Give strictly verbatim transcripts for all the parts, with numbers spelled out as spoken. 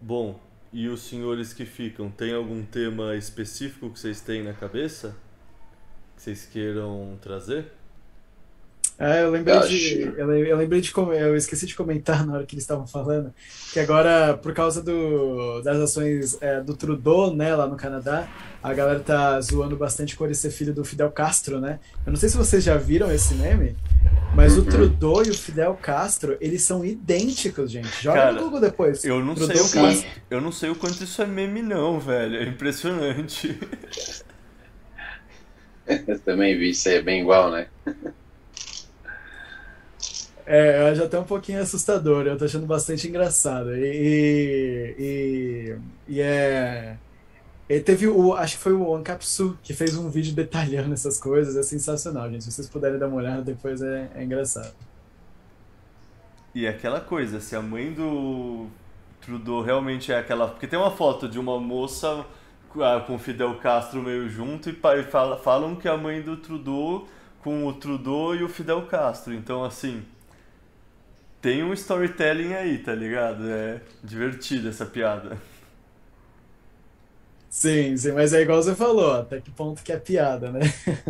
Bom, e os senhores que ficam, tem algum tema específico que vocês têm na cabeça? Que vocês queiram trazer? Ah, eu Eu lembrei de, acho. eu le- eu lembrei de, com- eu esqueci de comentar na hora que eles estavam falando, que agora, por causa do, das ações é, do Trudeau, né, lá no Canadá, a galera tá zoando bastante com ele ser filho do Fidel Castro, né? Eu não sei se vocês já viram esse meme, mas o Uhum. Trudeau e o Fidel Castro, eles são idênticos, gente. Joga no Cara, Google depois. eu não sei Trudeau o Sim, quanto, Castro. eu não sei o quanto isso é meme não, velho. É impressionante. eu também vi isso aí, é bem igual, né? É, já tá um pouquinho assustador, eu tô achando bastante engraçado. E, e, e é. E teve o, acho que foi o Ancapsu que fez um vídeo detalhando essas coisas, é sensacional, gente. Se vocês puderem dar uma olhada depois, é, é engraçado. E é aquela coisa, se a mãe do Trudeau realmente é aquela. Porque tem uma foto de uma moça ah, com o Fidel Castro meio junto e pa- e fala- falam que é a mãe do Trudeau com o Trudeau e o Fidel Castro. Então, assim, tem um storytelling aí, tá ligado? É divertida essa piada. Sim, sim, mas é igual você falou, até que ponto que é piada, né?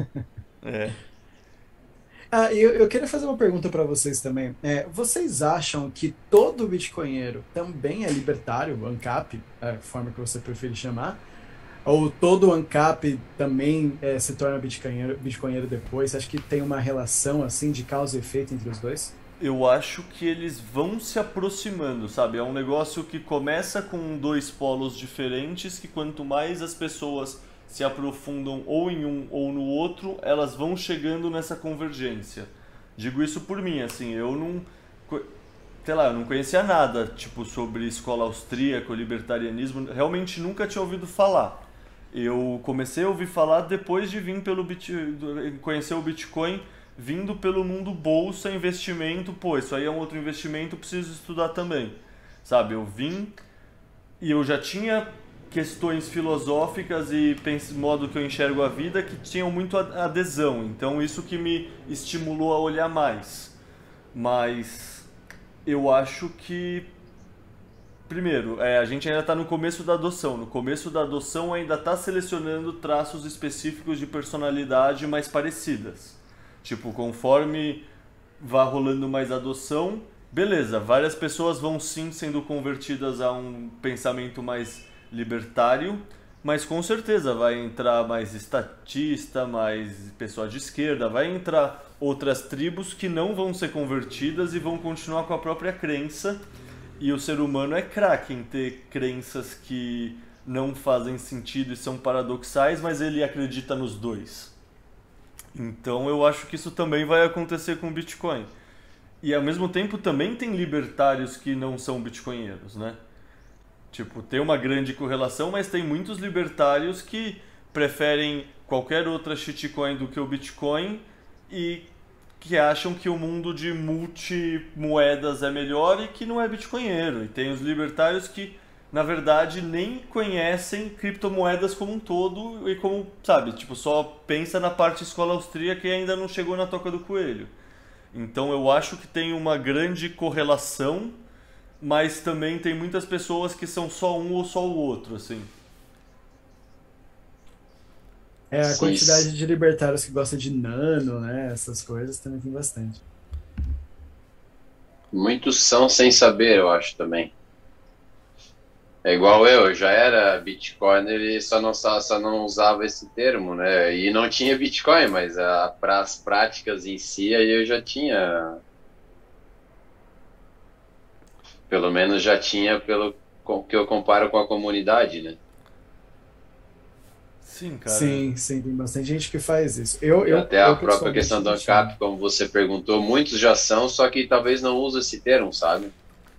É. Ah, e eu, eu queria fazer uma pergunta para vocês também. É, vocês acham que todo bitcoinheiro também é libertário, ANCAP, a forma que você prefere chamar? Ou todo ANCAP também é, se torna bitcoinheiro, bitcoinheiro depois? Você acha que tem uma relação assim de causa e efeito entre os dois? Eu acho que eles vão se aproximando, sabe? É um negócio que começa com dois polos diferentes, que quanto mais as pessoas se aprofundam ou em um ou no outro, elas vão chegando nessa convergência. Digo isso por mim, assim, eu não, co- sei lá, eu não conhecia nada, tipo, sobre escola austríaca, libertarianismo, realmente nunca tinha ouvido falar. Eu comecei a ouvir falar depois de vir pelo Bit... conhecer o Bitcoin vindo pelo mundo bolsa, investimento, pô, isso aí é um outro investimento, preciso estudar também. Sabe, eu vim e eu já tinha questões filosóficas e pens- modo que eu enxergo a vida que tinham muito a- adesão, então isso que me estimulou a olhar mais. Mas eu acho que primeiro, é, a gente ainda está no começo da adoção. No começo da adoção ainda está selecionando traços específicos de personalidade mais parecidas. Tipo, conforme vá rolando mais adoção, beleza, várias pessoas vão sim sendo convertidas a um pensamento mais libertário, mas com certeza vai entrar mais estatista, mais pessoas de esquerda, vai entrar outras tribos que não vão ser convertidas e vão continuar com a própria crença. E o ser humano é craque em ter crenças que não fazem sentido e são paradoxais, mas ele acredita nos dois. Então eu acho que isso também vai acontecer com o Bitcoin. E ao mesmo tempo também tem libertários que não são bitcoinheiros, né? Tipo, tem uma grande correlação, mas tem muitos libertários que preferem qualquer outra shitcoin do que o Bitcoin e que acham que o mundo de multimoedas é melhor e que não é bitcoinheiro. E tem os libertários que, na verdade, nem conhecem criptomoedas como um todo e como, sabe, tipo, só pensa na parte escola austríaca e ainda não chegou na toca do coelho. Então eu acho que tem uma grande correlação, mas também tem muitas pessoas que são só um ou só o outro, assim. É, a Sim, quantidade de libertários que gostam de nano, né? Essas coisas também tem bastante. muitos são sem saber, eu acho também. É igual eu, eu já era Bitcoin, ele só não, só, só não usava esse termo, né? E não tinha Bitcoin, mas para as práticas em si, aí eu já tinha, pelo menos já tinha pelo com- que eu comparo com a comunidade, né? Sim, cara. Sim, sim, tem bastante gente que faz isso. Eu, E eu, até a eu própria pessoalmente questão do não tinha. ANCAP, como você perguntou, muitos já são, só que talvez não usem esse termo, sabe?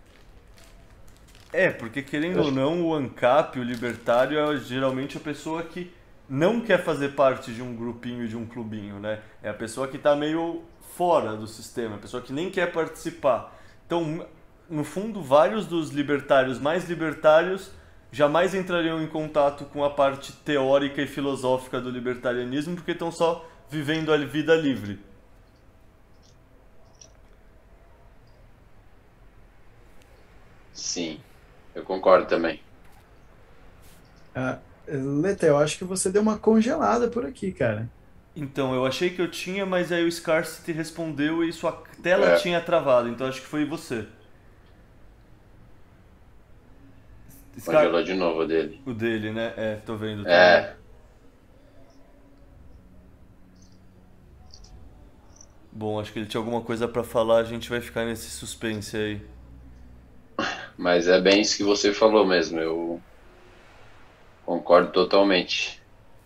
É, porque querendo Eu ou acho que não, o ANCAP, o libertário, é geralmente a pessoa que não quer fazer parte de um grupinho, de um clubinho, né? É a pessoa que tá meio fora do sistema, a pessoa que nem quer participar. Então, no fundo, vários dos libertários mais libertários jamais entrariam em contato com a parte teórica e filosófica do libertarianismo porque estão só vivendo a vida livre. Sim. Eu concordo também. Ah, Leta, eu acho que você deu uma congelada por aqui, cara. Então, eu achei que eu tinha, mas aí o Scarcity respondeu e sua tela É, tinha travado, então acho que foi você. Scar... congelou de novo dele. O dele, né? É, tô vendo também. É, Bom, acho que ele tinha alguma coisa pra falar, a gente vai ficar nesse suspense aí. mas é bem isso que você falou mesmo. Eu concordo totalmente.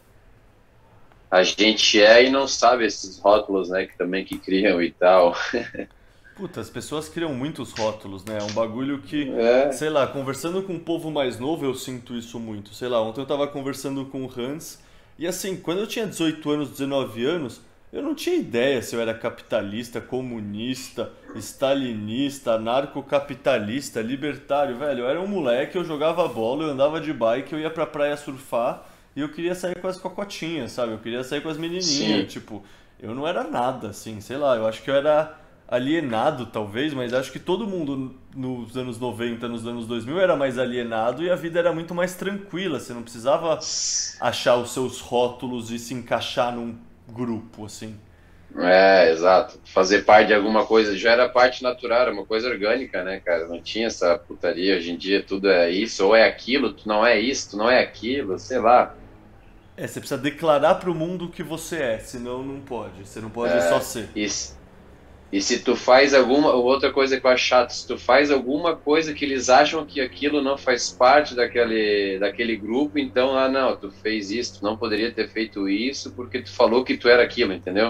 A gente é e não sabe esses rótulos, né, que também que criam e tal. Puta, as pessoas criam muitos rótulos, né? É um bagulho que, É, sei lá, conversando com o povo mais novo, eu sinto isso muito. Sei lá, ontem eu tava conversando com o Hans, e assim, quando eu tinha dezoito anos, dezenove anos, eu não tinha ideia se eu era capitalista, comunista, stalinista, anarcocapitalista, libertário, velho. Eu era um moleque, eu jogava bola, eu andava de bike, eu ia pra praia surfar, e eu queria sair com as cocotinhas, sabe? Eu queria sair com as menininhas, sim. tipo, eu não era nada, assim, sei lá, eu acho que eu era alienado talvez, mas acho que todo mundo nos anos noventa, nos anos dois mil era mais alienado e a vida era muito mais tranquila, você não precisava achar os seus rótulos e se encaixar num grupo, assim. É, exato. Fazer parte de alguma coisa já era parte natural, era uma coisa orgânica, né, cara? Não tinha essa putaria. Hoje em dia tudo é isso ou é aquilo, tu não é isso, tu não é aquilo, sei lá. É, você precisa declarar pro mundo o que você é, senão não pode, você não pode só É, ser. e, e se tu faz alguma, outra coisa que eu acho chato, se tu faz alguma coisa que eles acham que aquilo não faz parte daquele, daquele grupo, então, ah, não, tu fez isso, tu não poderia ter feito isso porque tu falou que tu era aquilo, entendeu?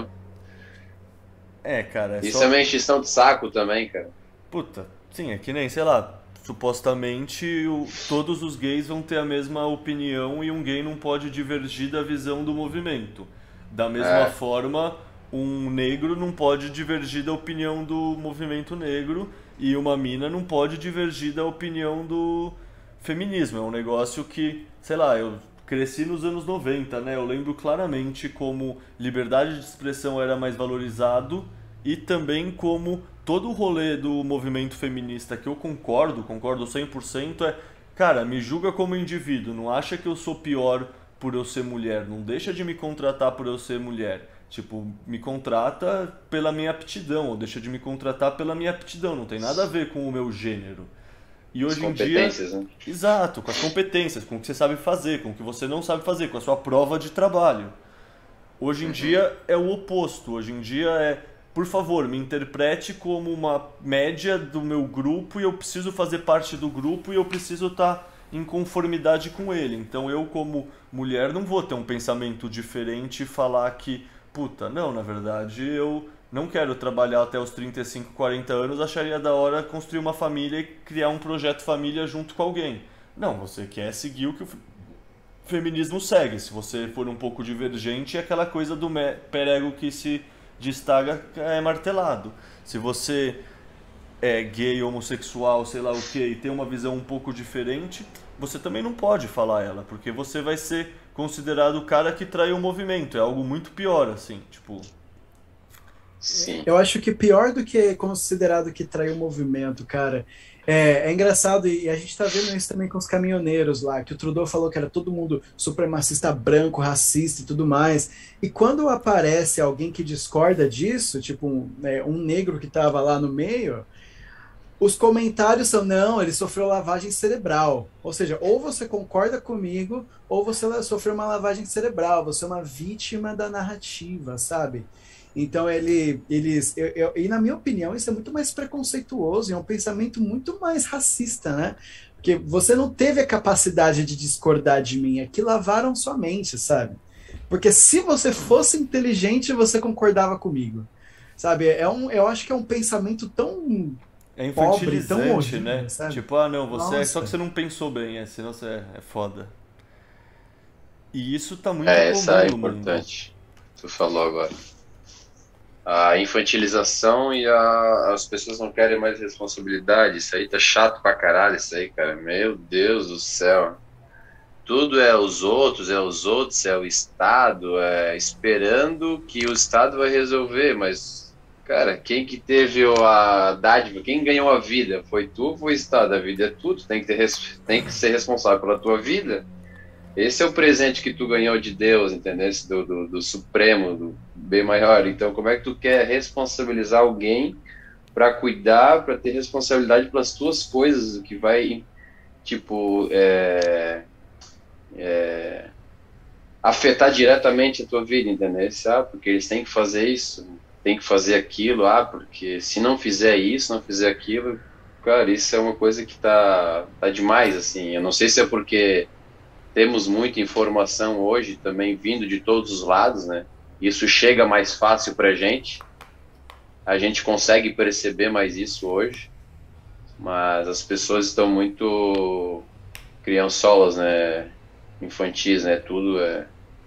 É, cara, é Isso é só. uma encheção de saco também, cara. Puta, sim, é que nem, sei lá, supostamente o- todos os gays vão ter a mesma opinião e um gay não pode divergir da visão do movimento. Da mesma É, forma, um negro não pode divergir da opinião do movimento negro e uma mina não pode divergir da opinião do feminismo. É um negócio que, sei lá, eu cresci nos anos noventa, né? Eu lembro claramente como liberdade de expressão era mais valorizado e também como todo o rolê do movimento feminista que eu concordo, concordo cem por cento é, cara, me julga como indivíduo, não acha que eu sou pior por eu ser mulher, não deixa de me contratar por eu ser mulher. Tipo, me contrata pela minha aptidão, ou deixa de me contratar pela minha aptidão, não tem nada a ver com o meu gênero. E as hoje em dia, competências, né? exato, com as competências, com o que você sabe fazer, com o que você não sabe fazer, com a sua prova de trabalho. Hoje em Uhum. dia é o oposto. Hoje em dia é, por favor, me interprete como uma média do meu grupo e eu preciso fazer parte do grupo e eu preciso estar em conformidade com ele. Então eu, como mulher, não vou ter um pensamento diferente e falar que, puta, não, na verdade eu não quero trabalhar até os trinta e cinco, quarenta anos, acharia da hora construir uma família e criar um projeto família junto com alguém. Não, você quer seguir o que o feminismo segue. Se você for um pouco divergente, é aquela coisa do me- perego que se destaca é martelado. Se você é gay, homossexual, sei lá o que, e tem uma visão um pouco diferente, você também não pode falar ela, porque você vai ser considerado o cara que traiu o movimento. É algo muito pior, assim, tipo. Sim. Eu acho que pior do que considerado que traiu o movimento, cara. É, é engraçado, e a gente tá vendo isso também com os caminhoneiros lá, que o Trudeau falou que era todo mundo supremacista branco, racista e tudo mais. E quando aparece alguém que discorda disso, tipo um, é, um negro que tava lá no meio, os comentários são, não, ele sofreu lavagem cerebral. Ou seja, ou você concorda comigo, ou você la- sofreu uma lavagem cerebral, você é uma vítima da narrativa, sabe? Então ele, eles, eu, eu- e na minha opinião, isso é muito mais preconceituoso, e é um pensamento muito mais racista, né? Porque você não teve a capacidade de discordar de mim, aqui lavaram sua mente, sabe? Porque se você fosse inteligente, você concordava comigo. Sabe, é um, eu acho que é um pensamento tão É pobre, tão infantilizante, horrível, né? sabe? Tipo, ah, não, você é. Só que Nossa. você não pensou bem, é, senão você é, é foda. E isso tá muito É, essa comum é no mundo. importante. Tu falou agora. A infantilização e a- as pessoas não querem mais responsabilidade. Isso aí tá chato pra caralho, isso aí, cara. Meu Deus do céu. Tudo é os outros, é os outros, é o Estado, é esperando que o Estado vai resolver, mas, Cara, quem que teve a dádiva, quem ganhou a vida? Foi tu ou foi o Estado? A vida é tudo, tem que, ter, res- tem que ser responsável pela tua vida. Esse é o presente que tu ganhou de Deus, entendeu? Esse Do, do, do Supremo, do bem maior. Então, como é que tu quer responsabilizar alguém para cuidar, para ter responsabilidade pelas tuas coisas, o que vai, tipo, é, afetar diretamente a tua vida, entendeu? Ah, porque eles têm que fazer isso, têm que fazer aquilo, ah, porque se não fizer isso, não fizer aquilo, cara, isso é uma coisa que tá, tá demais, assim. Eu não sei se é porque temos muita informação hoje também vindo de todos os lados, né? Isso chega mais fácil pra gente, a gente consegue perceber mais isso hoje, mas as pessoas estão muito criançolas, né? Infantis, né? Tudo é.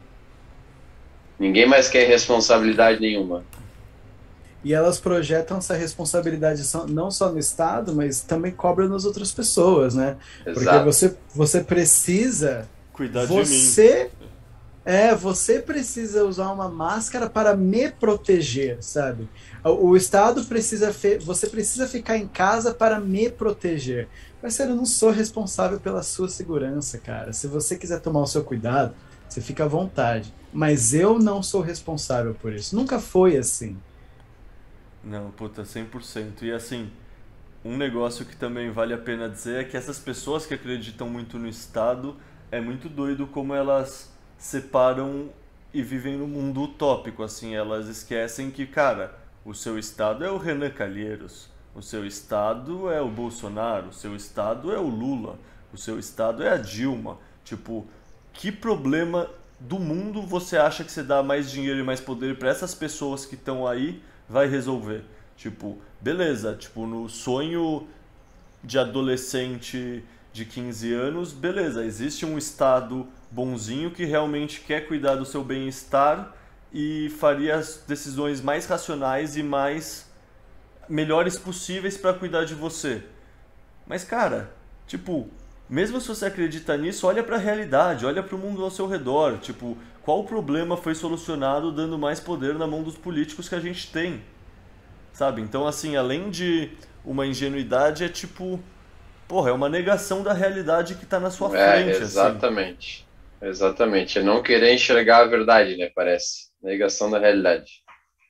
Ninguém mais quer responsabilidade nenhuma. E elas projetam essa responsabilidade só- não só no Estado, mas também cobram nas outras pessoas, né? Porque Exato. você, você precisa, Cuidar de mim. você é, você precisa usar uma máscara para me proteger, sabe? O, o Estado precisa, fe- você precisa ficar em casa para me proteger. Parceiro, eu não sou responsável pela sua segurança, cara. Se você quiser tomar o seu cuidado, você fica à vontade. Mas eu não sou responsável por isso. Nunca foi assim. Não, puta, cem por cento. E assim, um negócio que também vale a pena dizer é que essas pessoas que acreditam muito no Estado, é muito doido como elas separam e vivem no mundo utópico, assim, elas esquecem que, cara, o seu Estado é o Renan Calheiros, o seu Estado é o Bolsonaro, o seu Estado é o Lula, o seu Estado é a Dilma. Tipo, que problema do mundo você acha que você dá mais dinheiro e mais poder para essas pessoas que estão aí vai resolver? Tipo, beleza, tipo, no sonho de adolescente de quinze anos, beleza, existe um estado bonzinho que realmente quer cuidar do seu bem-estar e faria as decisões mais racionais e mais melhores possíveis para cuidar de você. Mas cara, tipo, mesmo se você acredita nisso, olha para a realidade, olha para o mundo ao seu redor, tipo, qual problema foi solucionado dando mais poder na mão dos políticos que a gente tem? Sabe? Então, assim, além de uma ingenuidade, é tipo, porra, é uma negação da realidade que tá na sua É, frente, assim. exatamente. Exatamente. É não querer enxergar a verdade, né? Parece. Negação da realidade.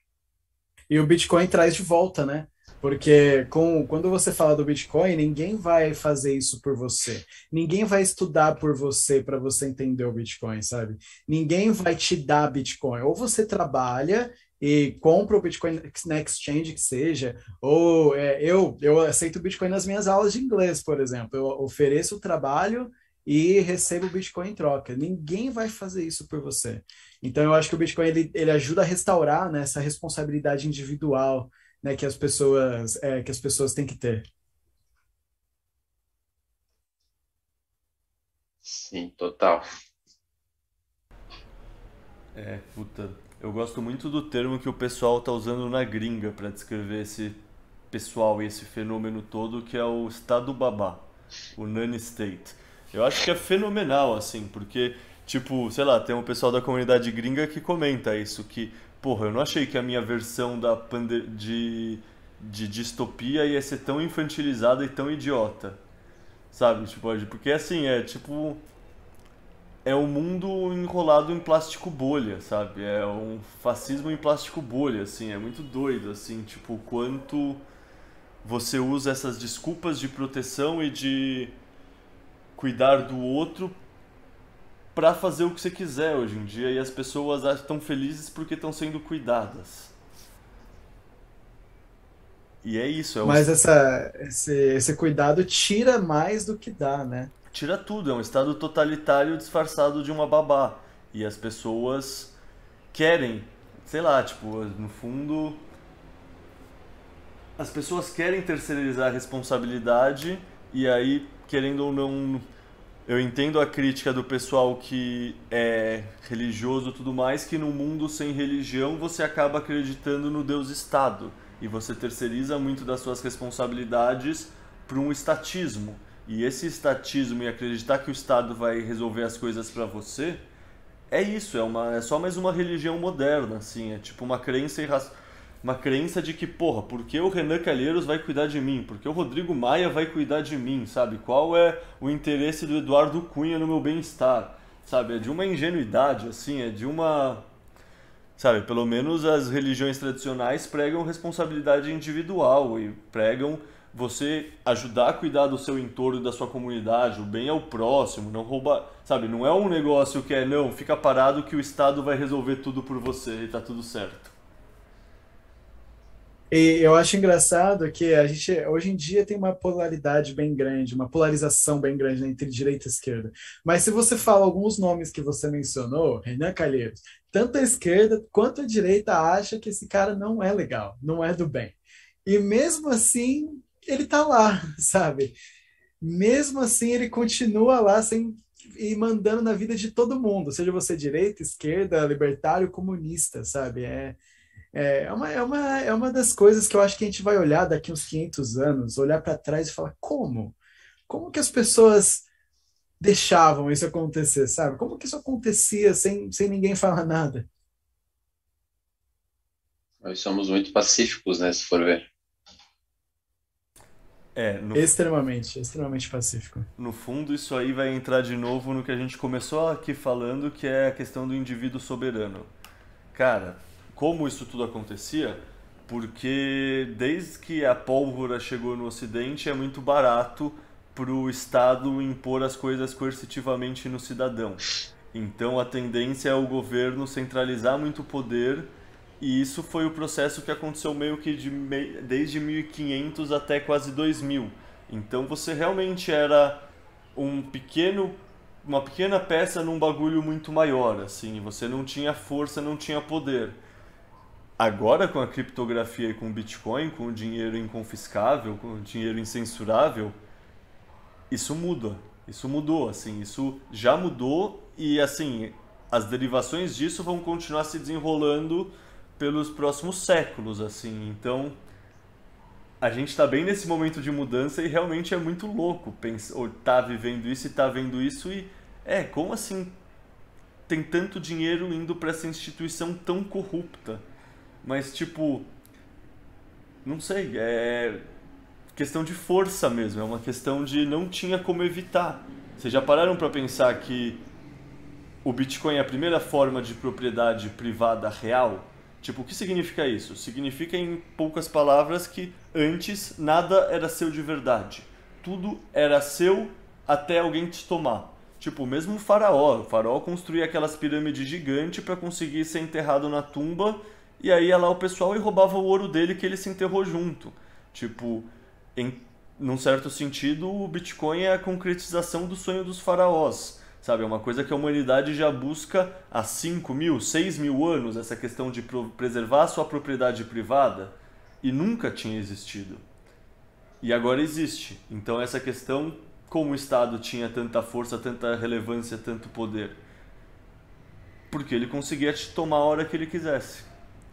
E o Bitcoin traz de volta, né? Porque com, quando você fala do Bitcoin, ninguém vai fazer isso por você. Ninguém vai estudar por você para você entender o Bitcoin, sabe? Ninguém vai te dar Bitcoin. Ou você trabalha e compra o Bitcoin na exchange que seja, ou é, eu, eu aceito o Bitcoin nas minhas aulas de inglês, por exemplo. Eu ofereço o trabalho e recebo o Bitcoin em troca. Ninguém vai fazer isso por você. Então, eu acho que o Bitcoin ele, ele ajuda a restaurar, né, essa responsabilidade individual, né, que as pessoas é, que as pessoas têm que ter. Sim, total. É, puta. Eu gosto muito do termo que o pessoal tá usando na gringa pra descrever esse pessoal e esse fenômeno todo, que é o estado babá, o nanny state. Eu acho que é fenomenal, assim, porque, tipo, sei lá, tem um pessoal da comunidade gringa que comenta isso, que, porra, eu não achei que a minha versão da pande de, de distopia ia ser tão infantilizada e tão idiota, sabe? Tipo, porque assim, é tipo, é um mundo enrolado em plástico bolha, sabe? É um fascismo em plástico bolha, assim, é muito doido, assim, tipo, o quanto você usa essas desculpas de proteção e de cuidar do outro pra fazer o que você quiser hoje em dia e as pessoas estão felizes porque estão sendo cuidadas. E é isso, é um, Mas essa, esse, esse cuidado tira mais do que dá, né? tira tudo, é um estado totalitário disfarçado de uma babá. E as pessoas querem, sei lá, tipo, no fundo, as pessoas querem terceirizar a responsabilidade e aí, querendo ou não, eu entendo a crítica do pessoal que é religioso e tudo mais, que num mundo sem religião você acaba acreditando no Deus Estado e você terceiriza muito das suas responsabilidades para um estatismo. E esse estatismo e acreditar que o Estado vai resolver as coisas para você, é isso, é, uma, é só mais uma religião moderna, assim, é tipo uma crença irra uma crença de que, porra, por que o Renan Calheiros vai cuidar de mim? Por que o Rodrigo Maia vai cuidar de mim, sabe? Qual é o interesse do Eduardo Cunha no meu bem-estar, sabe? É de uma ingenuidade, assim, é de uma... Sabe, pelo menos as religiões tradicionais pregam responsabilidade individual e pregam você ajudar a cuidar do seu entorno e da sua comunidade, o bem ao próximo, não roubar, sabe, não é um negócio que é, não, fica parado que o Estado vai resolver tudo por você e tá tudo certo. E eu acho engraçado que a gente, hoje em dia, tem uma polaridade bem grande, uma polarização bem grande entre direita e esquerda. Mas se você fala alguns nomes que você mencionou, Renan Calheiros, tanto a esquerda quanto a direita acha que esse cara não é legal, não é do bem. E mesmo assim, ele tá lá, sabe? Mesmo assim, ele continua lá sem, e mandando na vida de todo mundo, seja você direita, esquerda, libertário, comunista, sabe? É, é, é uma, é uma, é uma das coisas que eu acho que a gente vai olhar daqui uns quinhentos anos, olhar para trás e falar, como? Como que as pessoas deixavam isso acontecer, sabe? Como que isso acontecia sem, sem ninguém falar nada? Nós somos muito pacíficos, né, se for ver. É, no, Extremamente, extremamente pacífico. no fundo isso aí vai entrar de novo no que a gente começou aqui falando, que é a questão do indivíduo soberano. Cara, como isso tudo acontecia? Porque desde que a pólvora chegou no Ocidente é muito barato para o Estado impor as coisas coercitivamente no cidadão. Então a tendência é o governo centralizar muito poder e isso foi o processo que aconteceu meio que de mei- desde mil e quinhentos até quase dois mil. Então você realmente era um pequeno uma pequena peça num bagulho muito maior, assim, você não tinha força, não tinha poder. Agora com a criptografia e com o Bitcoin, com o dinheiro inconfiscável, com o dinheiro incensurável, isso muda. Isso mudou, assim, isso já mudou e assim, as derivações disso vão continuar se desenrolando pelos próximos séculos, assim. Então, a gente está bem nesse momento de mudança e realmente é muito louco pensar, ou tá vivendo isso e tá vendo isso e é, como assim tem tanto dinheiro indo para essa instituição tão corrupta? Mas tipo, não sei, é questão de força mesmo, é uma questão de não tinha como evitar. Vocês já pararam para pensar que o Bitcoin é a primeira forma de propriedade privada real? Tipo, o que significa isso? Significa, em poucas palavras, que antes nada era seu de verdade. Tudo era seu até alguém te tomar. Tipo, mesmo o faraó. O faraó construía aquelas pirâmides gigantes para conseguir ser enterrado na tumba, e aí ia lá o pessoal e roubava o ouro dele que ele se enterrou junto. Tipo, em, num certo sentido, o Bitcoin é a concretização do sonho dos faraós. Sabe, é uma coisa que a humanidade já busca há cinco mil, seis mil anos, essa questão de pro- preservar a sua propriedade privada, e nunca tinha existido. E agora existe. Então essa questão, como o Estado tinha tanta força, tanta relevância, tanto poder? Porque ele conseguia te tomar a hora que ele quisesse.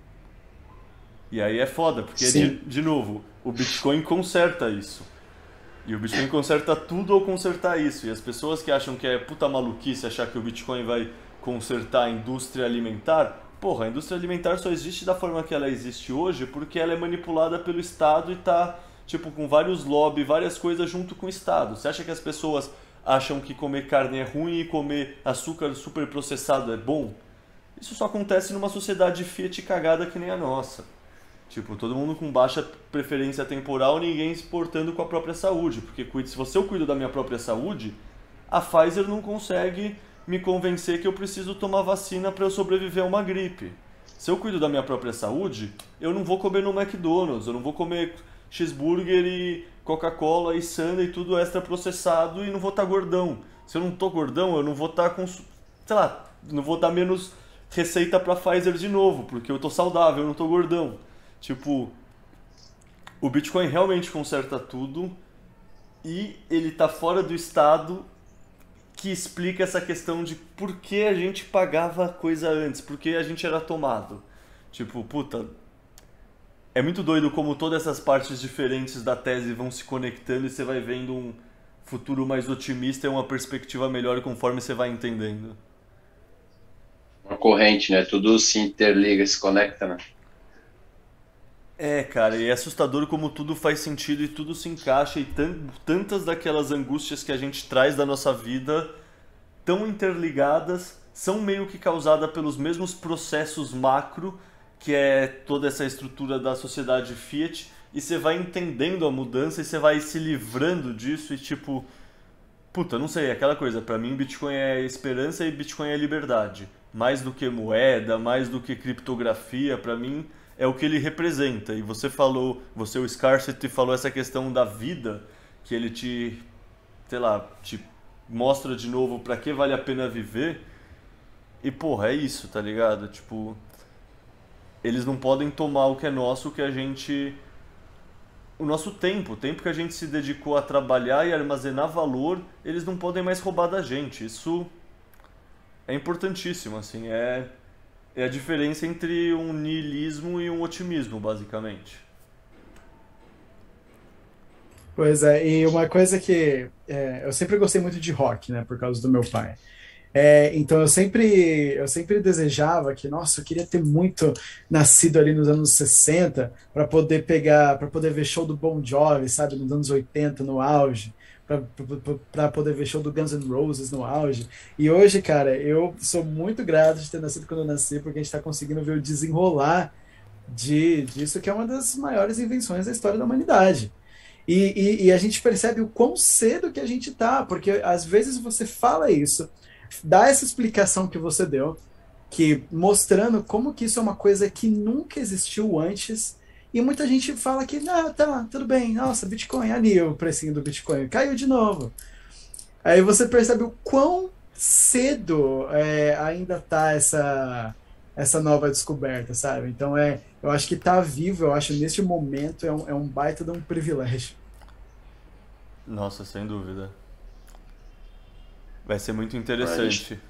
E aí é foda, porque, de, Sim. de novo, o Bitcoin conserta isso. E o Bitcoin conserta tudo ao consertar isso. E as pessoas que acham que é puta maluquice achar que o Bitcoin vai consertar a indústria alimentar, porra, a indústria alimentar só existe da forma que ela existe hoje porque ela é manipulada pelo Estado e tá, tipo, com vários lobby, várias coisas junto com o Estado. Você acha que as pessoas acham que comer carne é ruim e comer açúcar super processado é bom? Isso só acontece numa sociedade Fiat cagada que nem a nossa. Tipo, todo mundo com baixa preferência temporal, ninguém se portando com a própria saúde. Porque cuide- se você eu cuido da minha própria saúde, a Pfizer não consegue me convencer que eu preciso tomar vacina para eu sobreviver a uma gripe. Se eu cuido da minha própria saúde, eu não vou comer no McDonald's, eu não vou comer cheeseburger e Coca-Cola e sundae e tudo extra processado e não vou estar gordão. Se eu não tô gordão, eu não vou estar com, sei lá, não vou dar menos receita para Pfizer de novo, porque eu tô saudável, eu não tô gordão. Tipo, o Bitcoin realmente conserta tudo e ele tá fora do Estado que explica essa questão de por que a gente pagava coisa antes, por que a gente era tomado. Tipo, puta, é muito doido como todas essas partes diferentes da tese vão se conectando e você vai vendo um futuro mais otimista e uma perspectiva melhor conforme você vai entendendo. Uma corrente, né? Tudo se interliga, se conecta, né? É, cara, e é assustador como tudo faz sentido e tudo se encaixa e tan- tantas daquelas angústias que a gente traz da nossa vida tão interligadas, são meio que causadas pelos mesmos processos macro, que é toda essa estrutura da sociedade Fiat, e você vai entendendo a mudança e você vai se livrando disso e tipo, puta, não sei, é aquela coisa, pra mim Bitcoin é esperança e Bitcoin é liberdade. Mais do que moeda, mais do que criptografia, pra mim é o que ele representa. E você falou, você o Scarcity falou essa questão da vida, que ele te, sei lá, te mostra de novo pra que vale a pena viver. E porra, é isso, tá ligado? Tipo, eles não podem tomar o que é nosso, o que a gente, o nosso tempo, o tempo que a gente se dedicou a trabalhar e armazenar valor, eles não podem mais roubar da gente. Isso é importantíssimo, assim, é, é a diferença entre um niilismo e um otimismo, basicamente. Pois é, e uma coisa que é, eu sempre gostei muito de rock, né, por causa do meu pai. É, então eu sempre, eu sempre desejava que, nossa, eu queria ter muito nascido ali nos anos sessenta para poder pegar, para poder ver show do Bon Jovi, sabe, nos anos oitenta no auge, para poder ver show do Guns N' Roses no auge. E hoje, cara, eu sou muito grato de ter nascido quando eu nasci, porque a gente está conseguindo ver o desenrolar de, disso que é uma das maiores invenções da história da humanidade. E, e, e a gente percebe o quão cedo que a gente tá, porque às vezes você fala isso, dá essa explicação que você deu, que mostrando como que isso é uma coisa que nunca existiu antes, e muita gente fala que, ah, tá, tudo bem, nossa, Bitcoin, ali o precinho do Bitcoin, caiu de novo. Aí você percebe o quão cedo é, ainda tá essa, essa nova descoberta, sabe? Então é, eu acho que tá vivo, eu acho neste momento é um, é um baita de um privilégio. Nossa, sem dúvida. Vai ser muito A gente interessante.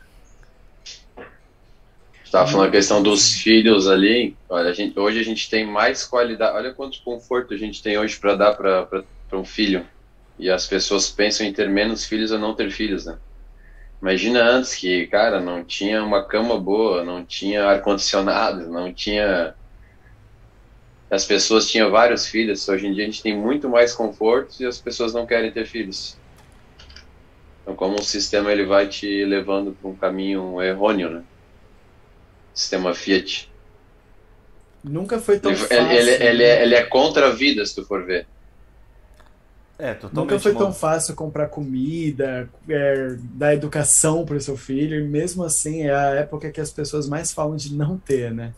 estava falando a Muito questão dos interessante. filhos ali. Olha, a gente, hoje a gente tem mais qualidade. Olha quanto conforto a gente tem hoje para dar para um filho. E as pessoas pensam em ter menos filhos ou não ter filhos, né? Imagina antes que, cara, não tinha uma cama boa, não tinha ar-condicionado, não tinha. As pessoas tinham vários filhos. Hoje em dia a gente tem muito mais conforto e as pessoas não querem ter filhos. Então, como o sistema ele vai te levando para um caminho errôneo, né? Sistema Fiat. Nunca foi Ele, tão ele, ele, fácil, ele, né? é, ele é contra a vida, se tu for ver. É, Nunca totalmente foi tão uma. fácil comprar comida, é, dar educação para o seu filho, e mesmo assim é a época que as pessoas mais falam de não ter, né?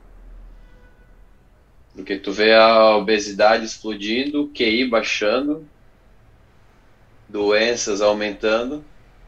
Porque tu vê a obesidade explodindo, o Q I baixando, doenças aumentando,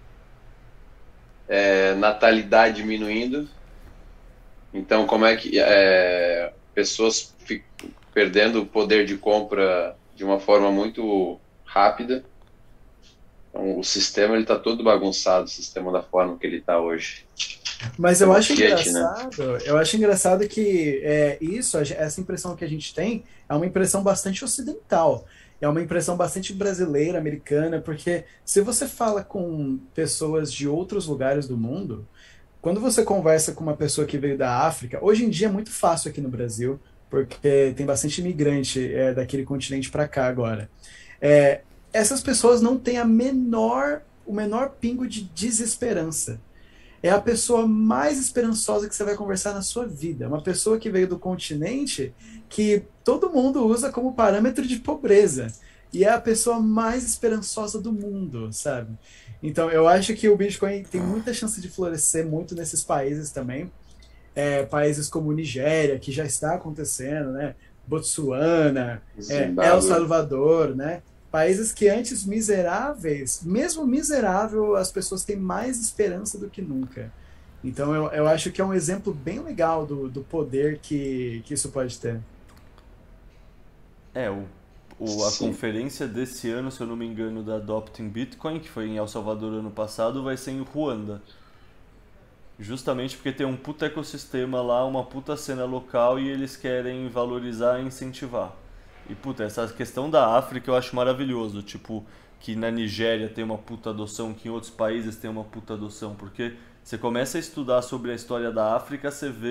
é, natalidade diminuindo. Então, como é que é, pessoas ficam perdendo o poder de compra de uma forma muito rápida? Então, o sistema ele está todo bagunçado, o sistema da forma que ele está hoje. Mas eu Sistema acho Fiat, né? engraçado, eu acho engraçado que é, isso, a ge- essa impressão que a gente tem é uma impressão bastante ocidental. É uma impressão bastante brasileira, americana, porque se você fala com pessoas de outros lugares do mundo, quando você conversa com uma pessoa que veio da África, hoje em dia é muito fácil aqui no Brasil, porque tem bastante imigrante é, daquele continente para cá agora. É, essas pessoas não têm a menor, o menor pingo de desesperança. É a pessoa mais esperançosa que você vai conversar na sua vida. É uma pessoa que veio do continente que todo mundo usa como parâmetro de pobreza. E é a pessoa mais esperançosa do mundo, sabe? Então, eu acho que o Bitcoin tem muita chance de florescer muito nesses países também. É, países como Nigéria, que já está acontecendo, né? Botsuana, é, El Zimbábue. Salvador, né? Países que antes miseráveis, mesmo miserável, as pessoas têm mais esperança do que nunca. Então eu, eu acho que é um exemplo bem legal do, do poder que, que isso pode ter. É, o, o, a Sim. conferência desse ano, se eu não me engano, da Adopting Bitcoin, que foi em El Salvador ano passado, vai ser em Ruanda. Justamente porque tem um puta ecossistema lá, uma puta cena local e eles querem valorizar e incentivar. E puta, essa questão da África eu acho maravilhoso. Tipo, que na Nigéria tem uma puta adoção, que em outros países tem uma puta adoção. Porque você começa a estudar sobre a história da África, você vê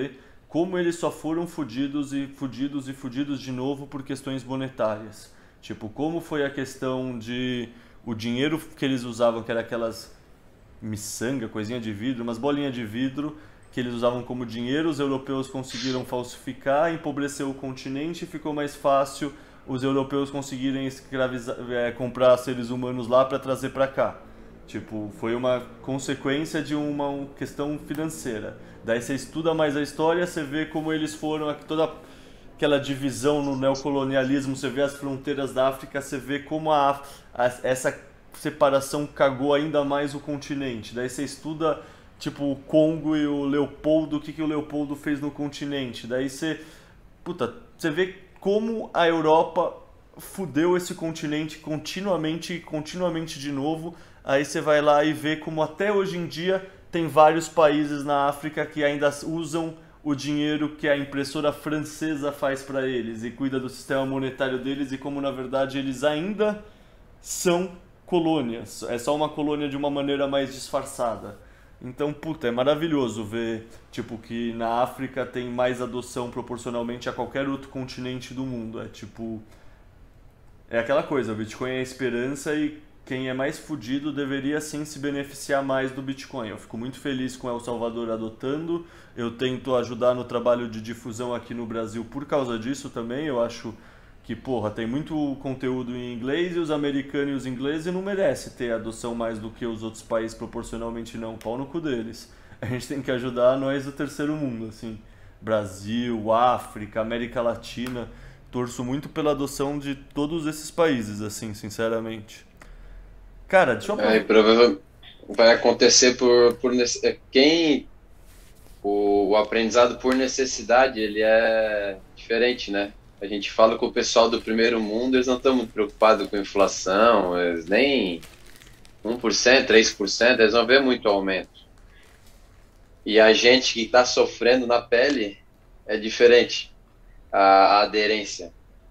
como eles só foram fudidos e fudidos e fudidos de novo por questões monetárias. Tipo, como foi a questão de o dinheiro que eles usavam, que era aquelas miçanga, coisinha de vidro, umas bolinhas de vidro que eles usavam como dinheiro, os europeus conseguiram falsificar, empobreceu o continente e ficou mais fácil os europeus conseguirem escravizar, é, comprar seres humanos lá para trazer para cá. Tipo, foi uma consequência de uma questão financeira. Daí você estuda mais a história, você vê como eles foram, toda aquela divisão no neocolonialismo, você vê as fronteiras da África, você vê como a, a, essa separação cagou ainda mais o continente. Daí você estuda, tipo, o Congo e o Leopoldo, o que, que o Leopoldo fez no continente. Daí você, puta, você vê como a Europa fudeu esse continente continuamente e continuamente de novo. Aí você vai lá e vê como até hoje em dia tem vários países na África que ainda usam o dinheiro que a impressora francesa faz para eles e cuida do sistema monetário deles, e como na verdade eles ainda são colônias. É só uma colônia de uma maneira mais disfarçada. Então, puta, é maravilhoso ver, tipo, que na África tem mais adoção proporcionalmente a qualquer outro continente do mundo. É tipo... É aquela coisa, o Bitcoin é a esperança e quem é mais fudido deveria sim se beneficiar mais do Bitcoin. Eu fico muito feliz com El Salvador adotando. Eu tento ajudar no trabalho de difusão aqui no Brasil por causa disso também. Eu acho que, porra, tem muito conteúdo em inglês e os americanos e os ingleses não merecem ter adoção mais do que os outros países proporcionalmente não. Pau no cu deles. A gente tem que ajudar nós do terceiro mundo, assim. Brasil, África, América Latina. Torço muito pela adoção de todos esses países, assim, sinceramente. Cara, deixa eu... É, provavelmente vai acontecer por, por quem o, o aprendizado por necessidade, ele é diferente, né? A gente fala com o pessoal do primeiro mundo, eles não estão muito preocupados com inflação, eles nem um por cento, três por cento, eles vão ver muito aumento. E a gente que está sofrendo na pele é diferente, a, a aderência.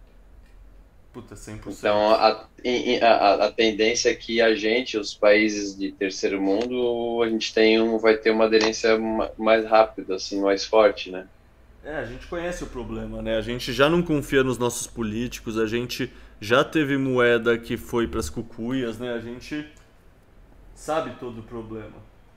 Puta, cem por cento. Então, a, a, a tendência é que a gente, os países de terceiro mundo, a gente tem um, vai ter uma aderência mais rápida, assim, mais forte, né? É, a gente conhece o problema, né? A gente já não confia nos nossos políticos, a gente já teve moeda que foi pras cucuias, né? A gente sabe todo o problema.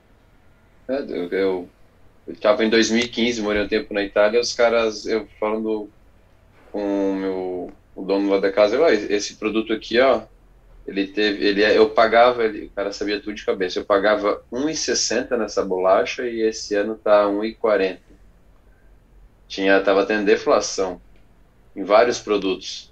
É, eu, eu, eu tava em dois mil e quinze, morei um tempo na Itália, os caras, eu falando com o meu... o dono lá da casa, ó, esse produto aqui, ó, ele teve, ele, eu pagava, ele, o cara sabia tudo de cabeça, eu pagava um real e sessenta nessa bolacha e esse ano tá um real e quarenta. Tinha, tava tendo deflação em vários produtos.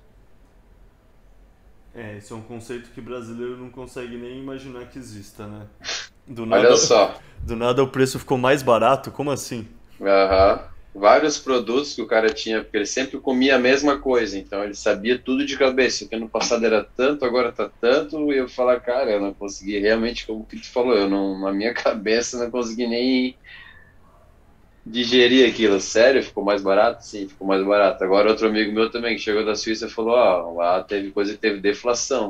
É, esse é um conceito que brasileiro não consegue nem imaginar que exista, né? Do Olha nada, só. Do nada o preço ficou mais barato, como assim? Aham. Vários produtos que o cara tinha, porque ele sempre comia a mesma coisa, então ele sabia tudo de cabeça, que ano passado era tanto, agora tá tanto, e eu falar, cara, eu não consegui realmente, como que tu falou, eu não, na minha cabeça não consegui nem digerir aquilo. Sério, ficou mais barato? Sim, ficou mais barato. Agora outro amigo meu também, que chegou da Suíça, falou, ó, lá teve coisa que teve deflação.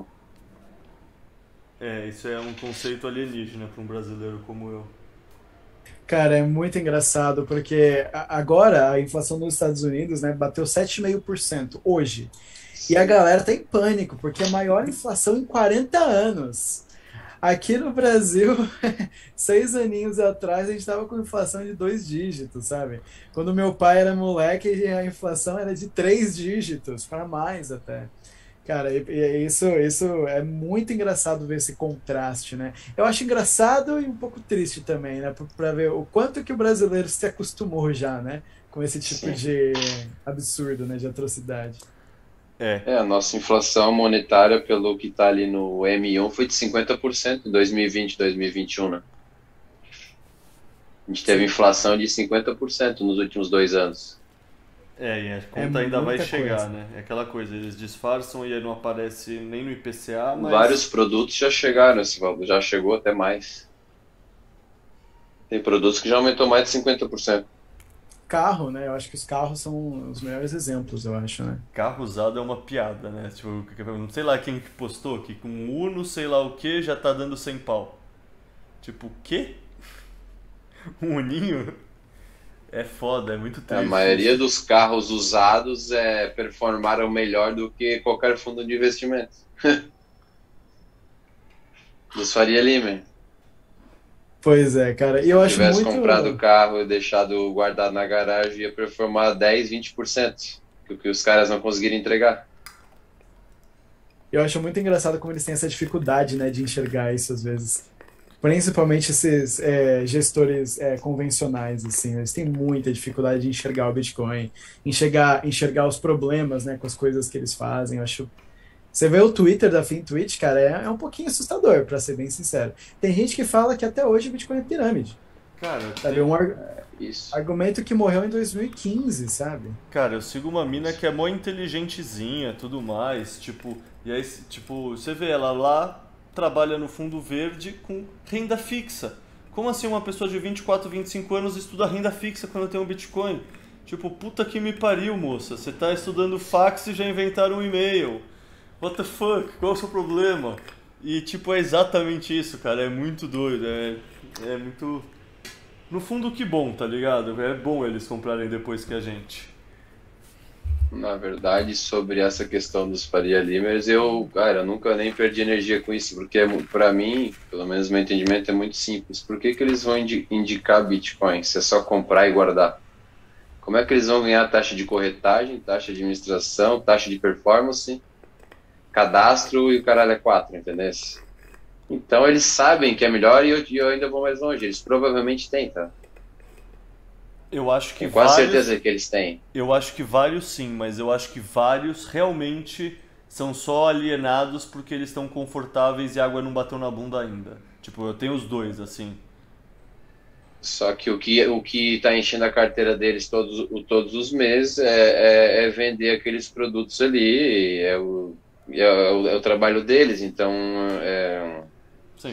É, isso é um conceito alienígena para um brasileiro como eu. Cara, é muito engraçado, porque a- agora a inflação nos Estados Unidos, né, bateu sete vírgula cinco por cento hoje. E a galera tá em pânico, porque é a maior inflação em quarenta anos. Aqui no Brasil, seis aninhos atrás, a gente tava com inflação de dois dígitos, sabe? Quando meu pai era moleque, a inflação era de três dígitos, para mais até. Cara, e, e isso, isso é muito engraçado ver esse contraste, né? Eu acho engraçado e um pouco triste também, né? Pra ver o quanto que o brasileiro se acostumou já, né? Com esse tipo Sim. de absurdo, né? De atrocidade. É, É, a nossa inflação monetária, pelo que tá ali no M um, foi de cinquenta por cento em dois mil e vinte, dois mil e vinte e um, né? A gente teve Sim. inflação de cinquenta por cento nos últimos dois anos. é, e a conta É ainda vai muita chegar, coisa. né? É aquela coisa, eles disfarçam e aí não aparece nem no I P C A, mas... Vários produtos já chegaram, esse valor, já chegou até mais. Tem produtos que já aumentou mais de cinquenta por cento. Carro, né? Eu acho que os carros são os melhores exemplos, eu acho, né? Carro usado é uma piada, né? Tipo, não sei lá quem que postou que com um Uno, sei lá o que, já tá dando cem pau. Tipo, o quê? Um Uninho? É foda, é muito A triste. maioria dos carros usados é, performaram melhor do que qualquer fundo de investimento. Dos Faria Lima. Pois é, cara. E eu Se acho tivesse muito. comprado o carro e deixado guardado na garagem, ia performar dez, vinte por cento, que o que os caras não conseguiram entregar. Eu acho muito engraçado como eles têm essa dificuldade, né, de enxergar isso às vezes. Principalmente esses é, gestores é, convencionais, assim, eles têm muita dificuldade de enxergar o Bitcoin, enxergar, enxergar os problemas, né, com as coisas que eles fazem. Eu acho. Você vê o Twitter da FinTwitch, cara, é, é um pouquinho assustador, pra ser bem sincero. Tem gente que fala que até hoje o Bitcoin é pirâmide, Cara, sabe? tem... Um ar- Isso. argumento que morreu em dois mil e quinze, sabe? Cara, eu sigo uma mina que é mó inteligentezinha, tudo mais, tipo, e aí, tipo, você vê ela lá, trabalha no fundo verde com renda fixa. Como assim uma pessoa de vinte e quatro, vinte e cinco anos estuda renda fixa quando tem um Bitcoin? Tipo, puta que me pariu, moça, você tá estudando fax e já inventaram um e-mail. What the fuck? Qual é o seu problema? E, tipo, é exatamente isso, cara, é muito doido, é, é muito... No fundo, que bom, tá ligado? É bom eles comprarem depois que a gente. Na verdade, sobre essa questão dos Faria Limers, eu, cara, eu nunca nem perdi energia com isso, porque é mu- pra mim, pelo menos meu entendimento é muito simples. Por que que eles vão indi- indicar Bitcoin se é só comprar e guardar? Como é que eles vão ganhar taxa de corretagem, taxa de administração, taxa de performance, cadastro e o caralho é quatro, entendeu? Então eles sabem que é melhor e eu, e eu ainda vou mais longe. Eles provavelmente têm, tá? Eu acho que Com quase vários, certeza que eles têm. eu acho que vários sim, mas eu acho que vários realmente são só alienados porque eles estão confortáveis e a água não bateu na bunda ainda. Tipo, eu tenho os dois, assim. Só que o que o que está enchendo a carteira deles todos, o- todos os meses é, é, é vender aqueles produtos ali, é o, é, o, é o trabalho deles. Então, é, Sim.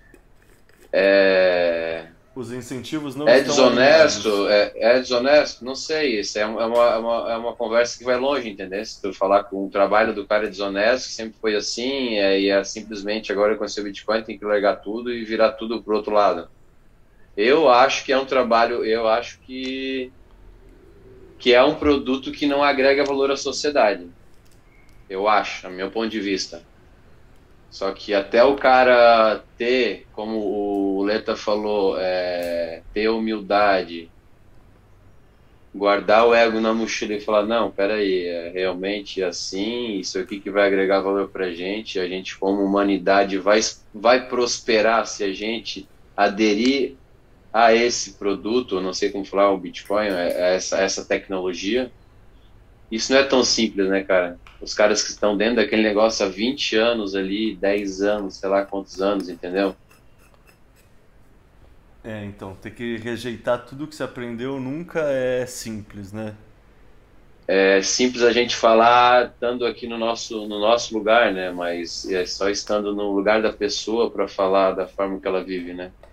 é, Os incentivos não é estão desonesto, alinhados. é, é desonesto, não sei, isso é uma, é uma, é uma, é uma conversa que vai longe, entendeu? Se tu falar que o trabalho do cara é desonesto, sempre foi assim, é, e é simplesmente agora com o seu Bitcoin tem que largar tudo e virar tudo pro outro lado. Eu acho que é um trabalho, eu acho que, que é um produto que não agrega valor à sociedade. Eu acho, a meu ponto de vista. Só que até o cara ter, como o Leta falou, é, ter humildade, guardar o ego na mochila e falar, não, peraí, é realmente assim, isso aqui que vai agregar valor pra gente, a gente como humanidade vai, vai prosperar se a gente aderir a esse produto, eu não sei como falar, o Bitcoin, é- é essa, essa tecnologia. Isso não é tão simples, né, cara? Os caras que estão dentro daquele negócio há vinte anos ali, dez anos, sei lá quantos anos, entendeu? É, então, ter que rejeitar tudo que você aprendeu nunca é simples, né? É simples a gente falar estando aqui no nosso, no nosso lugar, né? Mas é só estando no lugar da pessoa para falar da forma que ela vive, né?